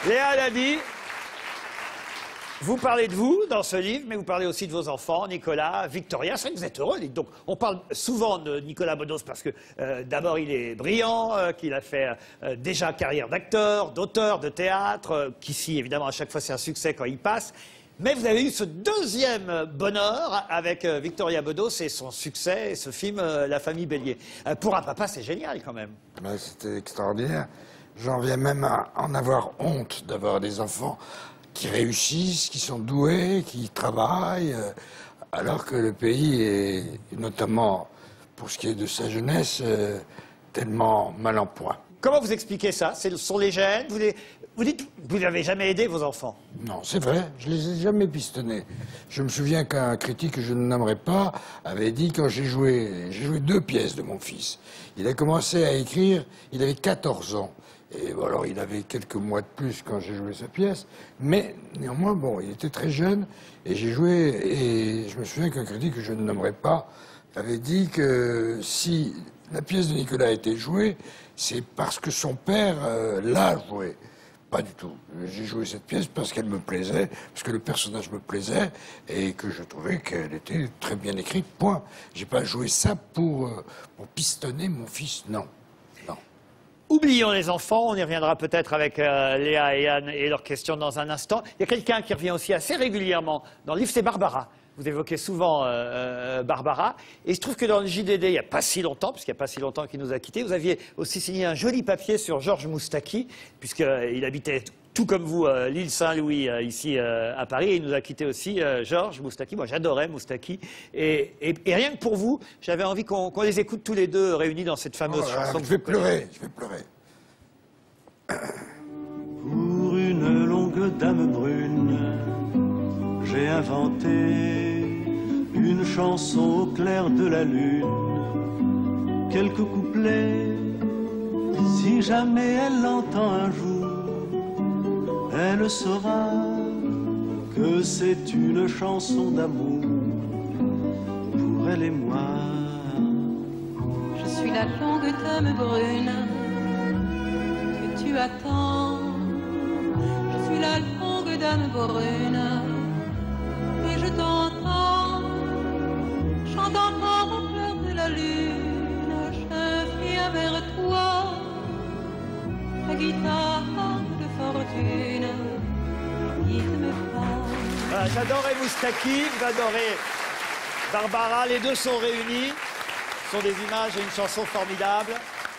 Léa Lady, vous parlez de vous dans ce livre, mais vous parlez aussi de vos enfants, Nicolas, Victoria. C'est vrai que vous êtes heureux. Donc, on parle souvent de Nicolas Bedos parce que d'abord, il est brillant, qu'il a fait déjà carrière d'acteur, d'auteur de théâtre, qu'ici, évidemment, à chaque fois, c'est un succès quand il passe. Mais vous avez eu ce deuxième bonheur avec Victoria Bedos et son succès, ce film La famille Bélier. Pour un papa, c'est génial quand même. C'était extraordinaire. J'en viens même à en avoir honte d'avoir des enfants qui réussissent, qui sont doués, qui travaillent, alors que le pays est, notamment pour ce qui est de sa jeunesse, tellement mal en point. Comment vous expliquez ça? Ce sont les gènes? Vous dites que vous n'avez jamais aidé vos enfants? Non, c'est vrai, je les ai jamais pistonnés. Je me souviens qu'un critique que je ne nommerai pas avait dit, quand j'ai joué 2 pièces de mon fils. Il a commencé à écrire, il avait 14 ans. Et bon, alors, il avait quelques mois de plus quand j'ai joué sa pièce, mais néanmoins, bon, il était très jeune, et j'ai joué, et je me souviens qu'un critique que je ne nommerai pas avait dit que si la pièce de Nicolas a été jouée, c'est parce que son père l'a jouée. Pas du tout. J'ai joué cette pièce parce qu'elle me plaisait, parce que le personnage me plaisait, et que je trouvais qu'elle était très bien écrite, point. J'ai pas joué ça pour pistonner mon fils, non. Oublions les enfants, on y reviendra peut-être avec Léa et Anne et leurs questions dans un instant. Il y a quelqu'un qui revient aussi assez régulièrement dans le livre, c'est Barbara. Vous évoquez souvent Barbara. Et je trouve que dans le JDD, il n'y a pas si longtemps, puisqu'il n'y a pas si longtemps qu'il nous a quittés, vous aviez aussi signé un joli papier sur Georges Moustaki, puisqu'il habitait tout comme vous, l'île Saint-Louis, ici à Paris. Et il nous a quittés aussi, Georges Moustaki. Moi, j'adorais Moustaki. Et rien que pour vous, j'avais envie qu'on les écoute tous les deux réunis dans cette fameuse chanson. Je vais pleurer, je vais pleurer. Pour une longue dame brune, j'ai inventé une chanson au clair de la lune. Quelques couplets, si jamais elle l'entend un jour, elle saura que c'est une chanson d'amour pour elle et moi. Je suis la longue dame brune que tu attends. Je suis la longue dame brune et je t'entends chantant au clair de la lune. Je viens vers toi, ta guitare de fortune, guide mes pas. J'adorais Moustaki, vous adorez Barbara, les deux sont réunis. Ce sont des images et une chanson formidable.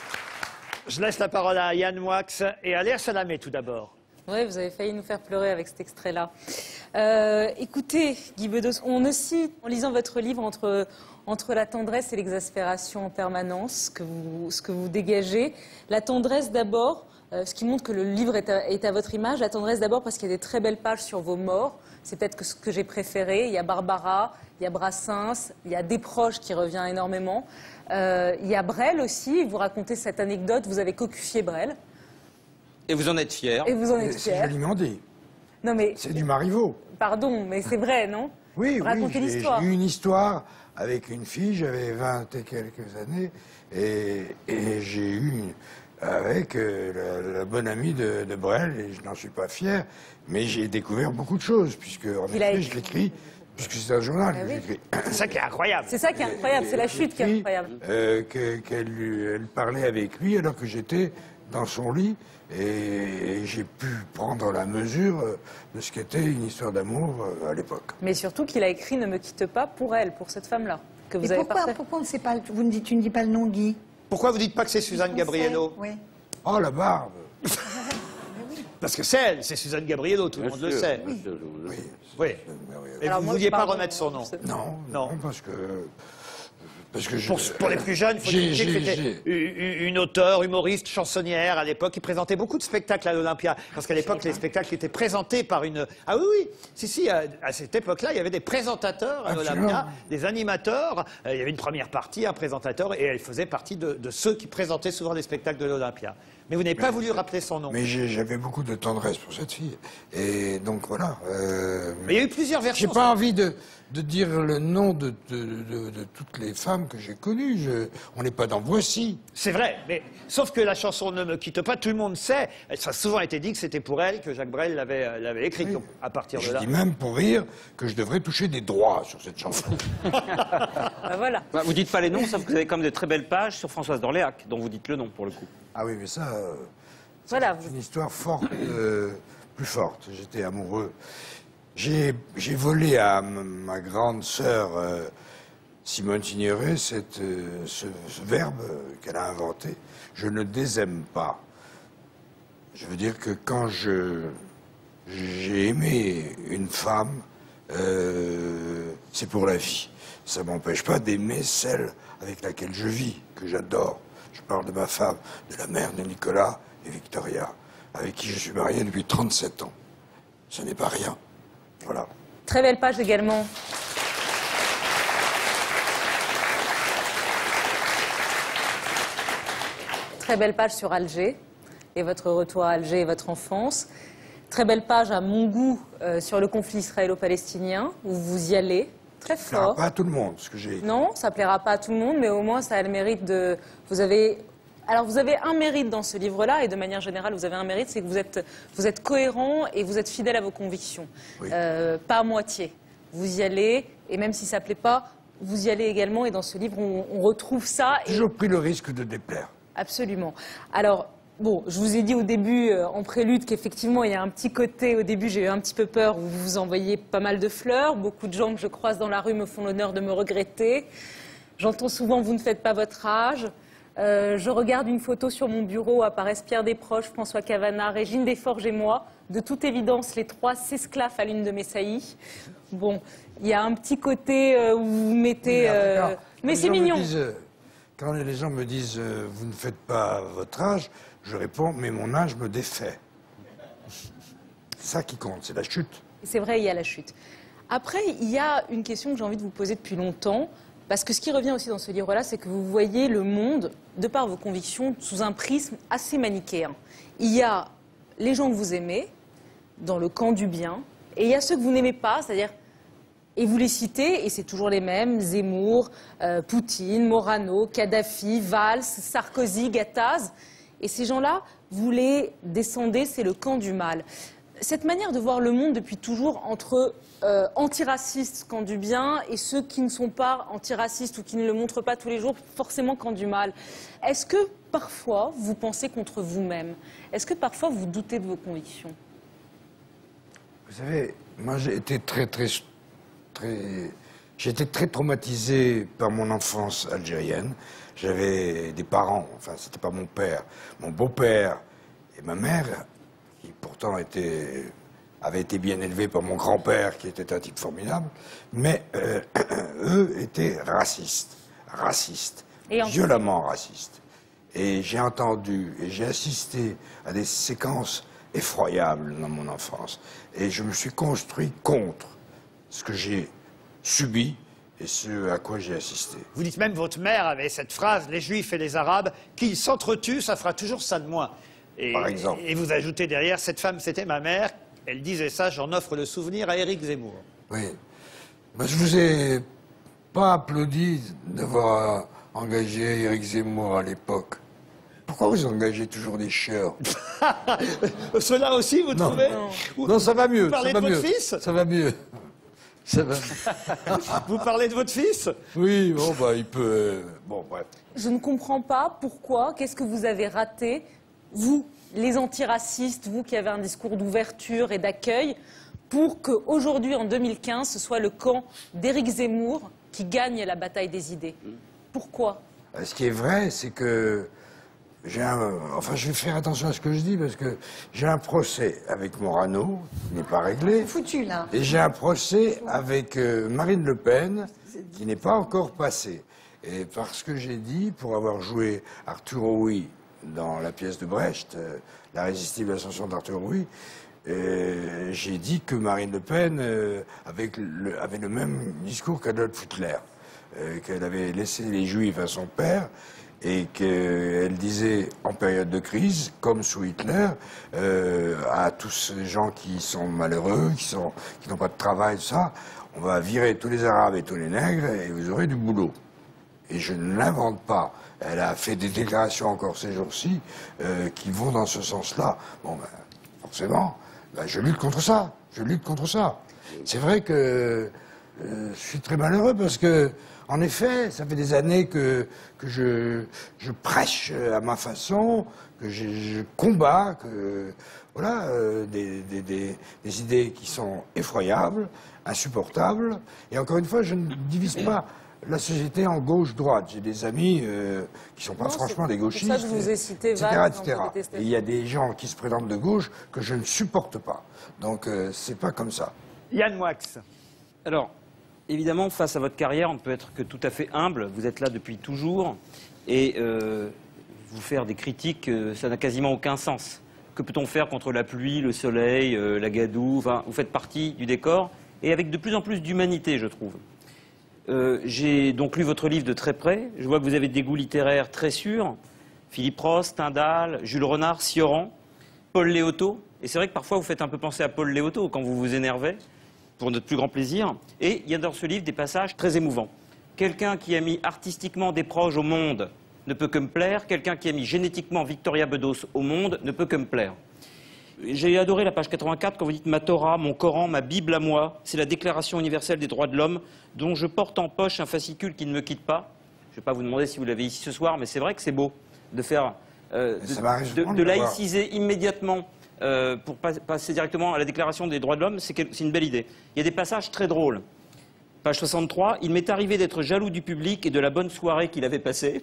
Je laisse la parole à Yann Moix et à Léa Salamé tout d'abord. Oui, vous avez failli nous faire pleurer avec cet extrait-là. Écoutez, Guy Bedos, on oscille, en lisant votre livre, entre la tendresse et l'exaspération en permanence, ce que vous dégagez. La tendresse d'abord, ce qui montre que le livre est à votre image. La tendresse d'abord parce qu'il y a des très belles pages sur vos morts. C'est peut-être ce que j'ai préféré. Il y a Barbara, il y a Brassens, il y a Desproges qui revient énormément. Il y a Brel aussi. Vous racontez cette anecdote, vous avez cocufié Brel. Et vous en êtes fier. Et vous en êtes C'est fier. joliment dit. Non mais... C'est du Marivaux. Pardon, mais c'est vrai, non? Oui, Racontez l'histoire. J'ai eu une histoire avec une fille, j'avais 20 et quelques années, et j'ai eu avec la bonne amie de Brel, et je n'en suis pas fier, mais j'ai découvert beaucoup de choses, puisque en effet, je l'écris, puisque c'est un journal que j'écris. C'est ça qui est incroyable. C'est ça qui est incroyable, c'est la chute qui est incroyable. Elle parlait avec lui alors que j'étais dans son lit, et j'ai pu prendre la mesure de ce qu'était une histoire d'amour à l'époque. Mais surtout qu'il a écrit « Ne me quitte pas » pour elle, pour cette femme-là, que vous avez partagée. Pourquoi on ne sait pas, tu ne dis pas le nom, Guy? Pourquoi vous dites pas que c'est Suzanne Gabriello? Oui. Oh, la barbe! Parce que c'est elle, c'est Suzanne Gabriello, tout le monde le sait. Oui. Oui. Et Alors vous ne moi, vouliez je pas parle remettre son nom? Non, parce que pour les plus jeunes, il faut dire que c'était une auteure, humoriste, chansonnière à l'époque, qui présentait beaucoup de spectacles à l'Olympia. Parce qu'à l'époque, les spectacles étaient présentés par une... Ah oui, si, à cette époque-là, il y avait des présentateurs à l'Olympia, des animateurs. Il y avait une première partie, un présentateur, et elle faisait partie de ceux qui présentaient souvent les spectacles de l'Olympia. Mais vous n'avez pas voulu rappeler son nom. Mais j'avais beaucoup de tendresse pour cette fille. Et donc voilà. Mais il y a eu plusieurs versions. J'ai pas envie de dire le nom de toutes les femmes femmes que j'ai connues. On n'est pas dans Voici. C'est vrai, mais sauf que la chanson Ne me quitte pas, tout le monde sait. Ça a souvent été dit que c'était pour elle que Jacques Brel l'avait écrite. Oui. Donc, à partir de Je là. dis même pour rire que je devrais toucher des droits sur cette chanson. Bah, voilà. Bah, vous dites pas les noms, sauf que vous avez quand même de très belles pages sur Françoise d'Orléac, dont vous dites le nom pour le coup. Ah oui, mais ça, Voilà. c'est une histoire forte, plus forte. J'étais amoureux. J'ai volé à ma grande sœur Simone Signoret ce verbe qu'elle a inventé. Je ne désaime pas. Je veux dire que quand j'ai aimé une femme, c'est pour la vie. Ça m'empêche pas d'aimer celle avec laquelle je vis, que j'adore. Je parle de ma femme, de la mère de Nicolas et Victoria, avec qui je suis marié depuis 37 ans. Ce n'est pas rien. Voilà. Très belle page également. Très belle page sur Alger et votre retour à Alger et votre enfance. Très belle page à mon goût sur le conflit israélo-palestinien, où vous y allez très Ça plaira fort. pas à tout le monde, ce que j'ai écrit. Non, ça plaira pas à tout le monde, mais au moins ça a le mérite de... Vous avez un mérite dans ce livre-là, et de manière générale, vous avez un mérite, c'est que vous êtes cohérent et vous êtes fidèle à vos convictions. Oui. Pas à moitié. Vous y allez, et même si ça plaît pas, vous y allez également, et dans ce livre, on retrouve ça. J'ai toujours pris le risque de déplaire. Absolument. Alors, bon, je vous ai dit au début, en prélude, qu'effectivement, il y a un petit côté, au début, j'ai eu un petit peu peur, où vous vous envoyez pas mal de fleurs. Beaucoup de gens que je croise dans la rue me font l'honneur de me regretter. J'entends souvent, vous ne faites pas votre âge. Je regarde une photo sur mon bureau, apparaissent Pierre Desproges, François Cavana, Régine Desforges et moi. De toute évidence, les trois s'esclaffent à l'une de mes saillies. Bon, il y a un petit côté où vous mettez... D'accord. mais Quand c'est les gens me mignon. disent, quand les gens me disent vous ne faites pas votre âge, je réponds mais mon âge me défait. C'est ça qui compte, c'est la chute. C'est vrai, il y a la chute. Après, il y a une question que j'ai envie de vous poser depuis longtemps, parce que ce qui revient aussi dans ce livre-là, c'est que vous voyez le monde, de par vos convictions, sous un prisme assez manichéen. Il y a les gens que vous aimez, dans le camp du bien, et il y a ceux que vous n'aimez pas, c'est-à-dire, et vous les citez, et c'est toujours les mêmes, Zemmour, Poutine, Morano, Kadhafi, Valls, Sarkozy, Gattaz, et ces gens-là, vous les descendez, c'est le camp du mal. Cette manière de voir le monde depuis toujours entre antiracistes, camp du bien, et ceux qui ne sont pas antiracistes ou qui ne le montrent pas tous les jours, forcément camp du mal. Est-ce que parfois vous pensez contre vous-même? Est-ce que parfois vous doutez de vos convictions? Vous savez, moi j'ai été j'ai été très traumatisé par mon enfance algérienne. J'avais des parents, enfin c'était pas mon père, mon beau-père et ma mère, qui pourtant avaient été bien élevés par mon grand-père, qui était un type formidable, mais eux étaient racistes, Et violemment racistes. Et j'ai entendu et j'ai assisté à des séquences effroyables dans mon enfance. Et je me suis construit contre ce que j'ai subi et ce à quoi j'ai assisté. Vous dites même, votre mère avait cette phrase, les Juifs et les Arabes, qu'ils s'entretuent, ça fera toujours ça de moi. Et, Par exemple. Et vous ajoutez derrière, cette femme, c'était ma mère, elle disait ça, j'en offre le souvenir à Éric Zemmour. Oui. Ben, je vous ai pas applaudi d'avoir engagé Éric Zemmour à l'époque. Pourquoi vous engagez toujours des chieurs? Cela aussi, vous trouvez? Non, ça va mieux. Vous parlez ça de va votre mieux. fils? Ça va mieux. Ça va. Vous parlez de votre fils? Oui, bon, bah, il peut... bon, bref. Je ne comprends pas pourquoi, qu'est-ce que vous avez raté, vous, les antiracistes, vous qui avez un discours d'ouverture et d'accueil, pour qu'aujourd'hui, en 2015, ce soit le camp d'Éric Zemmour qui gagne la bataille des idées. Pourquoi? Ce qui est vrai, c'est que enfin, je vais faire attention à ce que je dis, parce que j'ai un procès avec Morano, qui n'est pas réglé. Foutu, là. Et j'ai un procès avec Marine Le Pen, qui n'est pas encore passé. Et parce que j'ai dit, pour avoir joué Arthur Rouy dans la pièce de Brecht, La résistible ascension d'Arthur Rouy, j'ai dit que Marine Le Pen avait le même discours qu'Adolf Hitler, qu'elle avait laissé les Juifs à son père, et qu'elle disait, en période de crise, comme sous Hitler, à tous ces gens qui sont malheureux, qui n'ont pas de travail, tout ça, on va virer tous les Arabes et tous les nègres et vous aurez du boulot. et je ne l'invente pas. Elle a fait des déclarations encore ces jours-ci qui vont dans ce sens-là. Bon, ben, forcément, ben, je lutte contre ça. Je lutte contre ça. C'est vrai que je suis très malheureux parce que, en effet, ça fait des années que je prêche à ma façon, que je combats, que voilà, des idées qui sont effroyables, insupportables. Et encore une fois, je ne divise pas la société en gauche-droite. J'ai des amis qui ne sont pas franchement des gauchistes, c'est pour ça que je vous ai cité etc. Valls, etc. donc vous détestez. Et il y a des gens qui se présentent de gauche que je ne supporte pas. Donc c'est pas comme ça. Yann Moix. Alors, évidemment, face à votre carrière, on ne peut être que tout à fait humble. Vous êtes là depuis toujours. Et vous faire des critiques, ça n'a quasiment aucun sens. Que peut-on faire contre la pluie, le soleil, la gadoue? Enfin, vous faites partie du décor. Et avec de plus en plus d'humanité, je trouve. J'ai donc lu votre livre de très près. Je vois que vous avez des goûts littéraires très sûrs. Philippe Roth, Stendhal, Jules Renard, Cioran, Paul Léoto. Et c'est vrai que parfois vous faites un peu penser à Paul Léoto quand vous vous énervez, pour notre plus grand plaisir. Et il y a dans ce livre des passages très émouvants. Quelqu'un qui a mis artistiquement des proches au monde ne peut que me plaire. Quelqu'un qui a mis génétiquement Victoria Bedos au monde ne peut que me plaire. J'ai adoré la page 84 quand vous dites « Ma Torah, mon Coran, ma Bible à moi, c'est la Déclaration universelle des droits de l'homme dont je porte en poche un fascicule qui ne me quitte pas ». Je ne vais pas vous demander si vous l'avez ici ce soir, mais c'est vrai que c'est beau de faire, de laïciser immédiatement pour passer directement à la Déclaration des droits de l'homme. C'est une belle idée. Il y a des passages très drôles. Page 63, il m'est arrivé d'être jaloux du public et de la bonne soirée qu'il avait passée.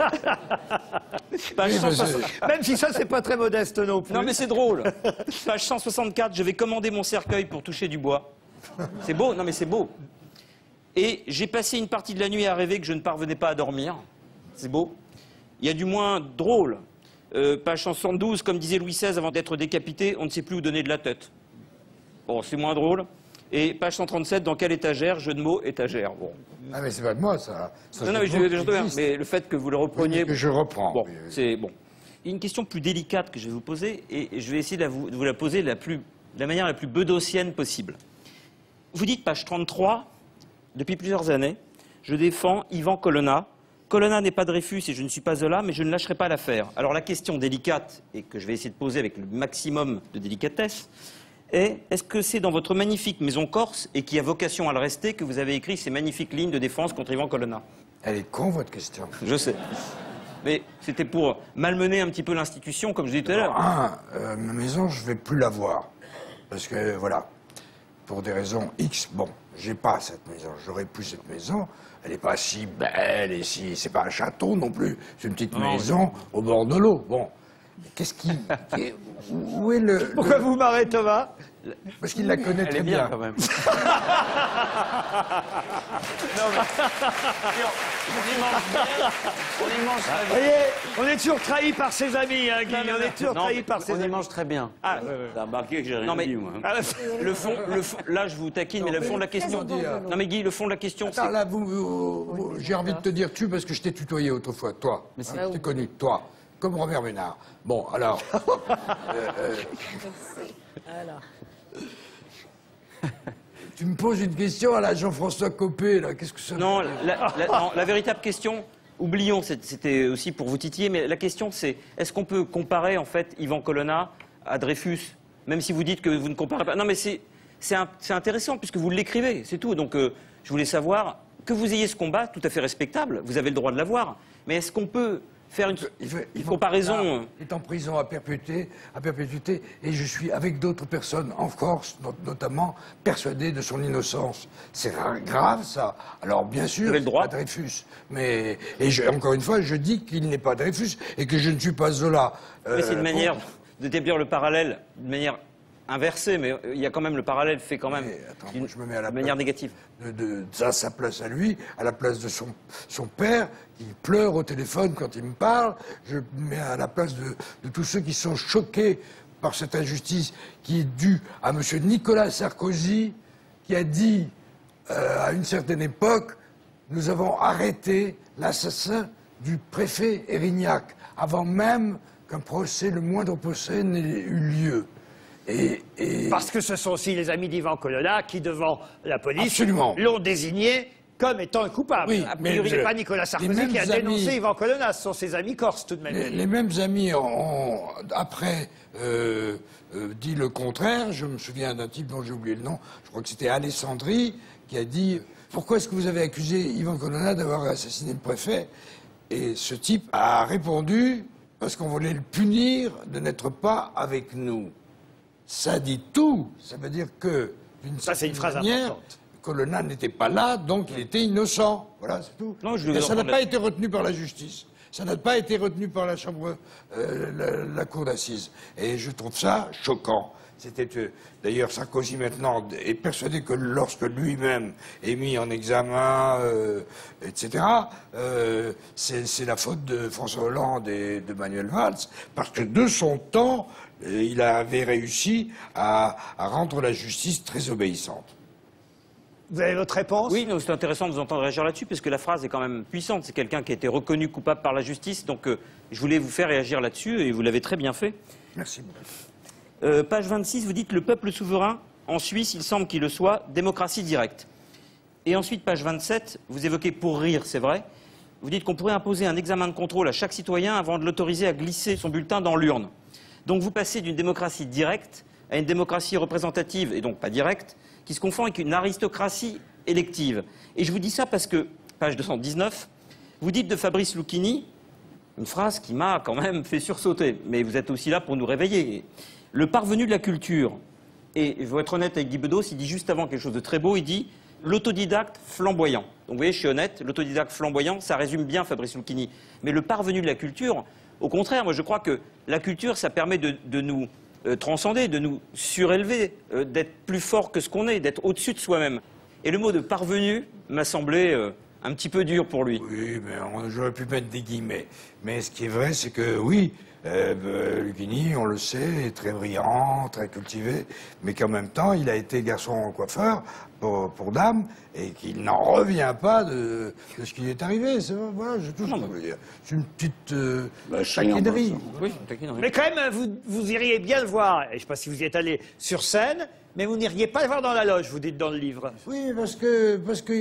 Page 160. Même si ça, c'est pas très modeste non plus. Non mais c'est drôle. Page 164, je vais commander mon cercueil pour toucher du bois. C'est beau, non mais c'est beau. Et j'ai passé une partie de la nuit à rêver que je ne parvenais pas à dormir. C'est beau. Il y a du moins drôle. Page 172, comme disait Louis XVI avant d'être décapité, on ne sait plus où donner de la tête. Bon, c'est moins drôle. Et page 137, dans quelle étagère? Jeu de mots, étagère. Bon. Ah mais c'est pas de moi ça. Non, mais le fait que vous le repreniez... Que je reprends. Bon, oui, oui. c'est bon. Il y a une question plus délicate que je vais vous poser, et je vais essayer de vous la poser de la manière la plus bedossienne possible. Vous dites, page 33, depuis plusieurs années, je défends Yvan Colonna. Colonna n'est pas Dreyfus et je ne suis pas Zola, mais je ne lâcherai pas l'affaire. Alors la question délicate, et que je vais essayer de poser avec le maximum de délicatesse, est-ce que c'est dans votre magnifique maison corse, et qui a vocation à le rester, que vous avez écrit ces magnifiques lignes de défense contre Yvan Colonna? Elle est con, votre question. Je sais. Mais c'était pour malmener un petit peu l'institution, comme je disais tout à l'heure. Ma maison, je vais plus la voir. Parce que, voilà, pour des raisons X, bon, j'ai pas cette maison. J'aurais plus cette maison. Elle n'est pas si belle et si... C'est pas un château non plus. C'est une petite maison au bord de l'eau. Bon. Qu'est-ce qui... Où est le... Pourquoi vous marrez, Thomas? Parce qu'il la connaît très bien. quand même. Vous voyez, on est toujours trahi par ses amis, hein, Guy. On est toujours trahi par ses On y amis. mange très bien. Ah, T'as remarqué que j'ai rien non mais dit, moi. le fond, là je vous taquine, mais le fond de la question. Non mais Guy, le fond de la question, Attends, c'est. là, j'ai envie de te dire tu parce que je t'ai tutoyé autrefois, toi. Je t'ai connu, toi. Comme Robert Ménard. Bon, alors... Tu me poses une question à la Jean-François Copé, là, qu'est-ce que ça Non, veut dire la véritable question, oublions, c'était aussi pour vous titiller, mais la question c'est, est-ce qu'on peut comparer en fait Yvan Colonna à Dreyfus, même si vous dites que vous ne comparez pas. Non mais c'est intéressant puisque vous l'écrivez, c'est tout. Donc je voulais savoir, que vous ayez ce combat, tout à fait respectable, vous avez le droit de l'avoir, mais est-ce qu'on peut faire une comparaison? Il est en prison à perpétuité, et je suis avec d'autres personnes en Corse, notamment, persuadé de son innocence. C'est grave, ça. Alors, bien sûr, avez le droit. pas Dreyfus. Mais, encore une fois, je dis qu'il n'est pas Dreyfus et que je ne suis pas Zola. Mais c'est une manière d'établir le parallèle, d'une manière inversée, mais il y a quand même le parallèle fait quand même d'une manière négative. À sa place à lui, à la place de son père, qui pleure au téléphone quand il me parle, je me mets à la place de tous ceux qui sont choqués par cette injustice qui est due à M. Nicolas Sarkozy, qui a dit à une certaine époque, nous avons arrêté l'assassin du préfet Erignac, avant même qu'un procès, le moindre procès, n'ait eu lieu. Parce que ce sont aussi les amis d'Yvan Colonna qui, devant la police, Absolument. l'ont désigné comme étant un coupable. Oui, A mais priori, c'est le- pas Nicolas les Sarkozy mêmes qui a dénoncé amis- Yvan Colonna, ce sont ses amis corses tout de même. Les mêmes amis ont après dit le contraire. Je me souviens d'un type dont j'ai oublié le nom, je crois que c'était Alessandri, qui a dit « Pourquoi est-ce que vous avez accusé Yvan Colonna d'avoir assassiné le préfet ?» Et ce type a répondu « Parce qu'on voulait le punir de n'être pas avec nous. » Ça dit tout. Ça veut dire que, d'une Ça, c'est une phrase certaine manière, importante. Colonna n'était pas là, donc il était innocent. Voilà, c'est tout. Non, je vais Et ça n'a reprendre pas la- été retenu par la justice. Ça n'a pas été retenu par la chambre, la cour d'assises. Et je trouve ça choquant. C'était d'ailleurs Sarkozy maintenant est persuadé que lorsque lui-même est mis en examen, etc., c'est la faute de François Hollande et de Manuel Valls, parce que de son temps, il avait réussi à rendre la justice très obéissante. Vous avez votre réponse? Oui, c'est intéressant de vous entendre réagir là-dessus, parce que la phrase est quand même puissante. C'est quelqu'un qui a été reconnu coupable par la justice, donc je voulais vous faire réagir là-dessus, et vous l'avez très bien fait. Merci beaucoup. Page 26, vous dites « Le peuple souverain, en Suisse, il semble qu'il le soit, démocratie directe ». Et ensuite, page 27, vous évoquez pour rire, c'est vrai, vous dites qu'on pourrait imposer un examen de contrôle à chaque citoyen avant de l'autoriser à glisser son bulletin dans l'urne. Donc vous passez d'une démocratie directe à une démocratie représentative, et donc pas directe, qui se confond avec une aristocratie élective. Et je vous dis ça parce que, page 219, vous dites de Fabrice Lucchini, une phrase qui m'a quand même fait sursauter, mais vous êtes aussi là pour nous réveiller. Le parvenu de la culture, et je vais être honnête avec Guy Bedos, il dit juste avant quelque chose de très beau, il dit l'autodidacte flamboyant. Donc vous voyez, je suis honnête, l'autodidacte flamboyant, ça résume bien Fabrice Lucchini. Mais le parvenu de la culture, au contraire, moi je crois que la culture, ça permet de nous transcender, de nous surélever, d'être plus fort que ce qu'on est, d'être au-dessus de soi-même. Et le mot de parvenu m'a semblé un petit peu dur pour lui. Oui, mais j'aurais pu mettre des guillemets. Mais ce qui est vrai, c'est que oui, Lucchini, on le sait, est très brillant, très cultivé, mais qu'en même temps, il a été garçon coiffeur pour dames, et qu'il n'en revient pas de ce qui lui est arrivé. Voilà, je tout ce que je veux dire. C'est une petite taquinerie. Oui, taquinerie. Mais quand même, vous iriez bien le voir, et je ne sais pas si vous y êtes allé sur scène, mais vous n'iriez pas le voir dans la loge, vous dites dans le livre. Oui, parce que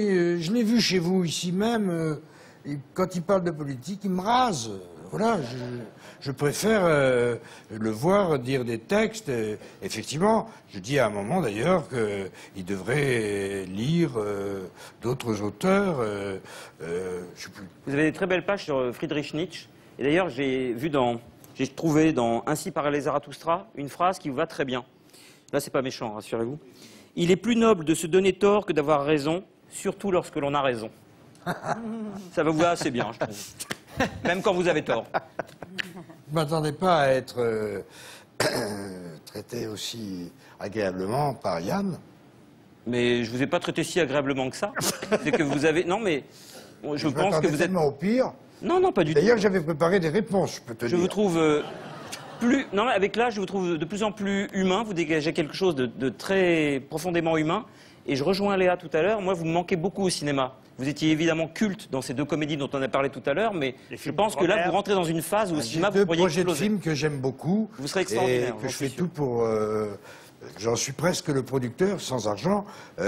je l'ai vu chez vous ici même, et quand il parle de politique, il me rase. Voilà, je préfère le voir dire des textes. Effectivement, je dis à un moment d'ailleurs qu'il devrait lire d'autres auteurs. Je sais plus. Vous avez des très belles pages sur Friedrich Nietzsche. Et d'ailleurs, j'ai trouvé dans Ainsi parlait Zarathustra une phrase qui vous va très bien. Là, c'est pas méchant, rassurez-vous. Il est plus noble de se donner tort que d'avoir raison, surtout lorsque l'on a raison. Ça va vous assez bien, je trouve. Même quand vous avez tort. Je ne m'attendais pas à être traité aussi agréablement par Yann. Mais je vous ai pas traité si agréablement que ça. C'est que vous avez... Non, mais je pense que m'attendais vous êtes... tellement au pire. Non, non, pas du tout. D'ailleurs, j'avais préparé des réponses, je peux te Je dire. vous trouve plus... Non, mais avec l'âge, je vous trouve de plus en plus humain. Vous dégagez quelque chose de très profondément humain. Et je rejoins Léa tout à l'heure. Moi, vous me manquez beaucoup au cinéma. Vous étiez évidemment culte dans ces deux comédies dont on a parlé tout à l'heure, mais je pense que là, vous rentrez dans une phase où au cinéma, J'ai deux vous pourriez projets de exploser. films que j'aime beaucoup. Vous serez extraordinaire, Et que j'en je suis fais sûr. tout pour... J'en suis presque le producteur, sans argent,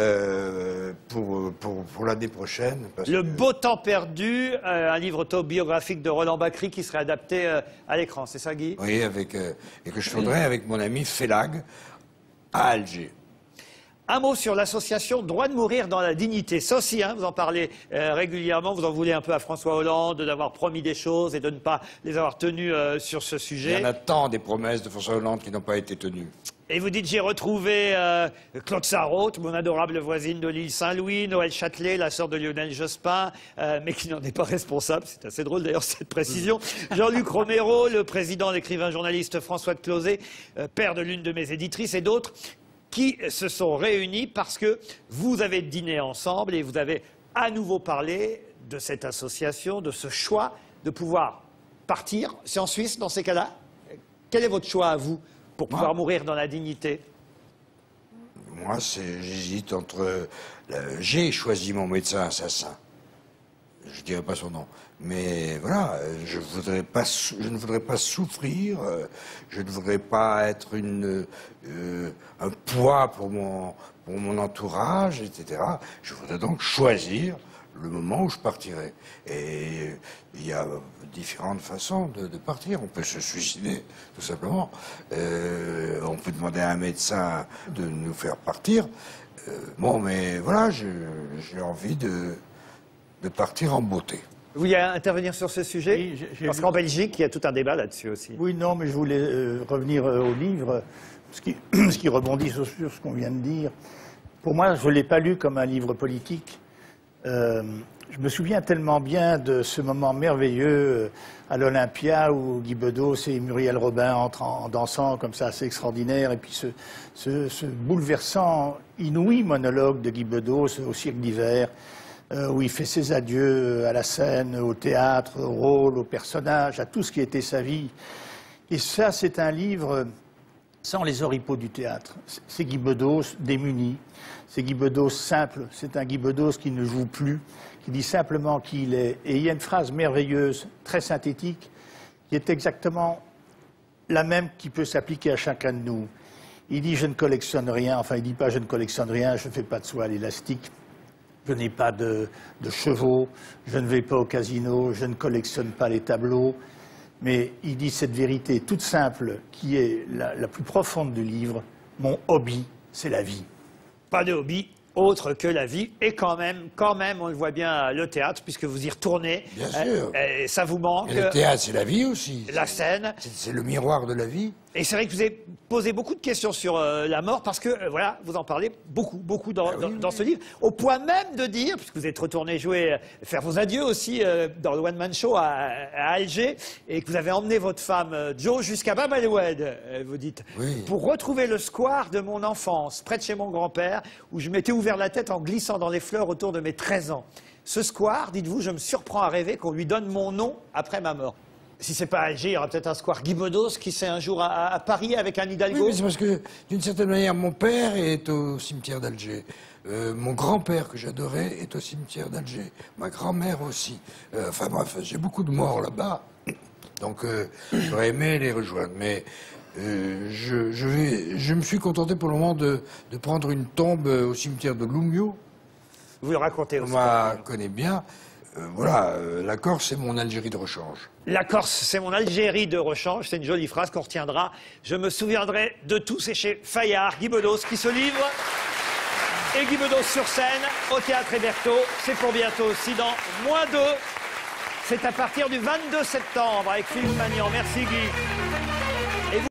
pour l'année prochaine. Parce Le que- beau temps perdu, un livre autobiographique de Roland Bacry qui serait adapté à l'écran, c'est ça Guy? Oui, et que je ferai avec mon ami Félag à Alger. Un mot sur l'association Droit de mourir dans la dignité. Ça aussi, hein, vous en parlez régulièrement, vous en voulez un peu à François Hollande d'avoir promis des choses et de ne pas les avoir tenues sur ce Il y sujet. en a tant des promesses de François Hollande qui n'ont pas été tenues. Et vous dites, j'ai retrouvé Claude Sarraute, mon adorable voisine de l'île Saint-Louis, Noël Châtelet, la sœur de Lionel Jospin, mais qui n'en est pas responsable. C'est assez drôle d'ailleurs cette précision. Jean-Luc Romero, le président, l'écrivain journaliste François de Closet, père de l'une de mes éditrices et d'autres, qui se sont réunis parce que vous avez dîné ensemble et vous avez à nouveau parlé de cette association, de ce choix de pouvoir partir. C'est en Suisse dans ces cas-là? Quel est votre choix à vous pour pouvoir mourir dans la dignité? Moi, j'hésite entre... J'ai choisi mon médecin assassin. Je ne dirai pas son nom. Mais voilà, je ne voudrais pas souffrir, je ne voudrais pas être un poids pour mon entourage, etc. Je voudrais donc choisir le moment où je partirai. Et il y a différentes façons de partir. On peut se suicider, tout simplement. On peut demander à un médecin de nous faire partir. Bon, mais voilà, j'ai envie de partir en beauté. Vous vouliez intervenir sur ce sujet? Oui, Parce qu'en Belgique, il y a tout un débat là-dessus aussi. Oui, non, mais je voulais revenir au livre, ce qui rebondit sur ce qu'on vient de dire. Pour moi, je ne l'ai pas lu comme un livre politique. Je me souviens tellement bien de ce moment merveilleux à l'Olympia où Guy Bedos et Muriel Robin entrent en dansant comme ça, assez extraordinaire. Et puis ce bouleversant, inouï monologue de Guy Bedos au Cirque d'hiver, où il fait ses adieux à la scène, au théâtre, au rôle, au personnage, à tout ce qui était sa vie. Et ça, c'est un livre sans les oripeaux du théâtre. C'est Guy Bedos démuni, c'est Guy Bedos simple, c'est un Guy Bedos qui ne joue plus, qui dit simplement qui il est. Et il y a une phrase merveilleuse, très synthétique, qui est exactement la même qui peut s'appliquer à chacun de nous. Il dit « je ne collectionne rien », enfin il ne dit pas « je ne collectionne rien, je ne fais pas de soie à l'élastique ». Je n'ai pas de chevaux, je ne vais pas au casino, je ne collectionne pas les tableaux. Mais il dit cette vérité toute simple qui est la plus profonde du livre. Mon hobby, c'est la vie. Pas de hobby autre que la vie. Et quand même, on le voit bien, le théâtre, puisque vous y retournez. Bien sûr. Ça vous manque. Et le théâtre, c'est la vie aussi. La scène. C'est le miroir de la vie. Et c'est vrai que vous avez posé beaucoup de questions sur la mort, parce que, voilà, vous en parlez beaucoup dans ce livre, au point même de dire, puisque vous êtes retourné jouer, faire vos adieux aussi dans le One Man Show à Alger, et que vous avez emmené votre femme Jo jusqu'à Bab el-Oued, vous dites, pour retrouver le square de mon enfance, près de chez mon grand-père, où je m'étais ouvert la tête en glissant dans les fleurs autour de mes 13 ans. Ce square, dites-vous, je me surprends à rêver qu'on lui donne mon nom après ma mort. Si c'est pas Alger, il y aura peut-être un square Guy Bedos qui sait un jour à Paris avec un Hidalgo. Oui, mais c'est parce que, d'une certaine manière, mon père est au cimetière d'Alger. Mon grand-père, que j'adorais, est au cimetière d'Alger. Ma grand-mère aussi. Enfin bref, j'ai beaucoup de morts là-bas. Donc, j'aurais aimé les rejoindre. Mais je me suis contenté pour le moment de prendre une tombe au cimetière de Loumio. Vous le racontez aussi. On connaît bien. Voilà, la Corse, c'est mon Algérie de rechange. La Corse, c'est mon Algérie de rechange. C'est une jolie phrase qu'on retiendra. Je me souviendrai de tout. C'est chez Fayard, Guy Bedos qui se livre. Et Guy Bedos sur scène, au Théâtre Hébertot. C'est pour bientôt aussi, dans -2. C'est à partir du 22 septembre avec Philippe Magnan. Merci Guy.